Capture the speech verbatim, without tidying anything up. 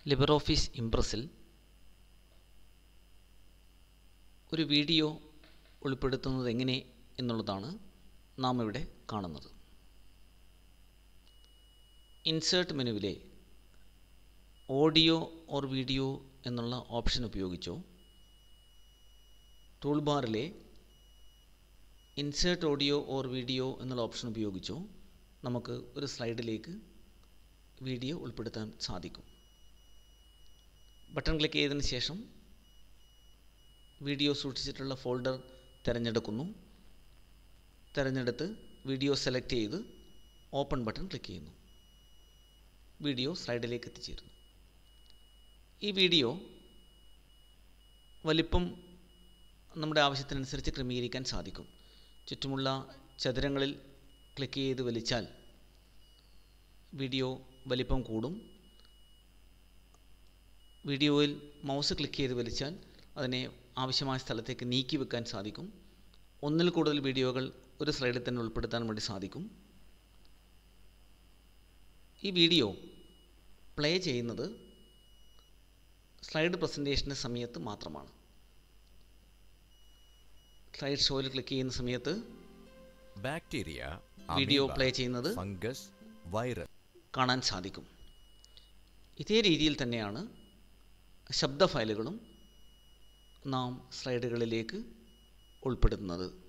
LibreOffice ഇംപ്രസിൽ ഒരു video ഉൾപ്പെടുത്തുന്നത് എങ്ങനെ എന്നുള്ളതാണ് നാം ഇവിടെ കാണുന്നത്. ഇൻസേർട്ട് മെനുവിലെ ഓഡിയോ ഓർ വീഡിയോ എന്നുള്ള ഓപ്ഷൻ ഉപയോഗിച്ചോ ടൂൾ ബാറിലെ ഇൻസേർട്ട് ഓഡിയോ ഓർ വീഡിയോ എന്നുള്ള ഓപ്ഷൻ ഉപയോഗിച്ചോ നമുക്ക് ഒരു സ്ലൈഡിലേക്ക് വീഡിയോ ഉൾപ്പെടുത്താൻ സാധിക്കും. ബട്ടൺ ക്ലിക്ക് ചെയ്തതിന് ശേഷം വീഡിയോ സൂക്ഷിച്ചിട്ടുള്ള ഫോൾഡർ തിരഞ്ഞെടുക്കുന്നു. തിരഞ്ഞെടുത്ത് വീഡിയോ സെലക്ട് ചെയ്ത് ഓപ്പൺ ബട്ടൺ ക്ലിക്ക് ചെയ്യുന്നു. വീഡിയോ സ്ലൈഡിലേക്ക് എത്തിച്ചേരുന്നു. ഈ വീഡിയോ വലിപ്പം നമ്മുടെ ആവശ്യത്തിനനുസരിച്ച് ക്രമീകരിക്കാൻ സാധിക്കും. ചുറ്റുമുള്ള ചതുരങ്ങളിൽ ക്ലിക്ക് ചെയ്ത് വലിച്ചാൽ വീഡിയോ വലിപ്പം കൂടും. വീഡിയോയിൽ മൗസ് ക്ലിക്ക് ചെയ്ത് വലിച്ചാൽ അതിനെ ആവശ്യമായ സ്ഥലത്തേക്ക് നീക്കി വെക്കാൻ സാധിക്കും. ഒന്നിൽ കൂടുതൽ വീഡിയോകൾ ഒരു സ്ലൈഡിൽ തന്നെ ഉൾപ്പെടുത്താൻ വേണ്ടി സാധിക്കും. ഈ വീഡിയോ പ്ലേ ചെയ്യുന്നത് സ്ലൈഡ് പ്രസൻറ്റേഷൻ്റെ സമയത്ത് മാത്രമാണ്. സ്ലൈഡ് ഷോയിൽ ക്ലിക്ക് ചെയ്യുന്ന സമയത്ത് ബാക്ടീരിയ, വീഡിയോ പ്ലേ ചെയ്യുന്നത് ഫംഗസ്, വൈറസ് കാണാൻ സാധിക്കും. ഇതേ രീതിയിൽ തന്നെയാണ് ശബ്ദ ഫയലുകളും നാം സ്ലൈഡുകളിലേക്ക് ഉൾപ്പെടുത്തുന്നത്.